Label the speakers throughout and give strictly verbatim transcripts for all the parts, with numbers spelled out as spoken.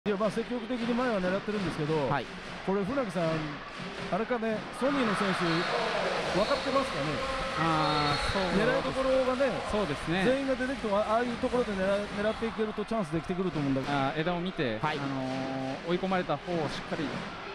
Speaker 1: いや、まあ積極的に前は狙ってるんですけど、はい、これ、船木さん、あれかね、ソニーの選手、分かってますかね、あそう狙いどころがね、そうですね全員が出てきても、ああいうところで狙狙っていけるとチャンスできてくると思うんだけど、あ枝を見て、はい、あのー、追い込まれた方をしっかり。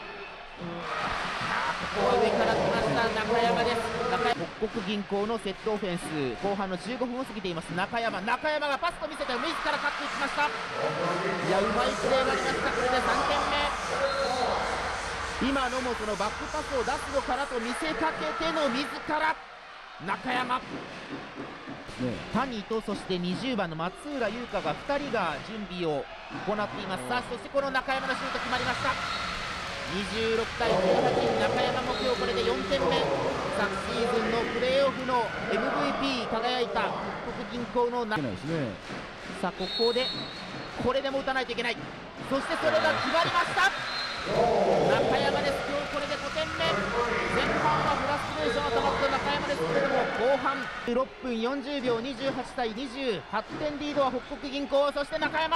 Speaker 2: ここは上から来ました中山です。中山北国銀行のセットオフェンス、後半のじゅうごふんを過ぎています。中山中山がパスと見せて自ら勝っていきました。いや、うまいプレーがありました。これでさんてんめ、今のもそのバックパスを出すのかなと見せかけての自ら中山、ね、谷とそしてにじゅうばんの松浦優香がふたりが準備を行っています。さあそしてこの中山のシュート決まりました。にじゅうろくたいじゅうはち、中山も今日これでよんてんめ、昨シーズンのプレーオフの エムブイピー 輝いた北国銀行の中、さあここでこれでも打たないといけない。そしてそれが決まりました。中山です。今日これでごてんめ、前半はフラストレーションが溜まった中山ですけれども、後半じゅうろっぷんよんじゅうびょう、にじゅうはちたいにじゅうはちてんリードは北国銀行、そして中山、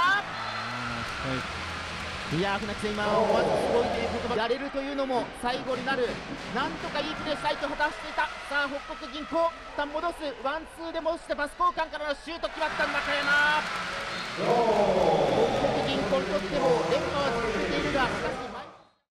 Speaker 2: いやー、船木さん、今思わずすごいという言葉やれるというのも最後になる、なんとかいいプレーしたいと果たしていた。さあ北国銀行、一旦戻す、ワンツーで戻してパス交換からのシュート決まった中山。北国銀行にとっても連覇は続いているが、しかし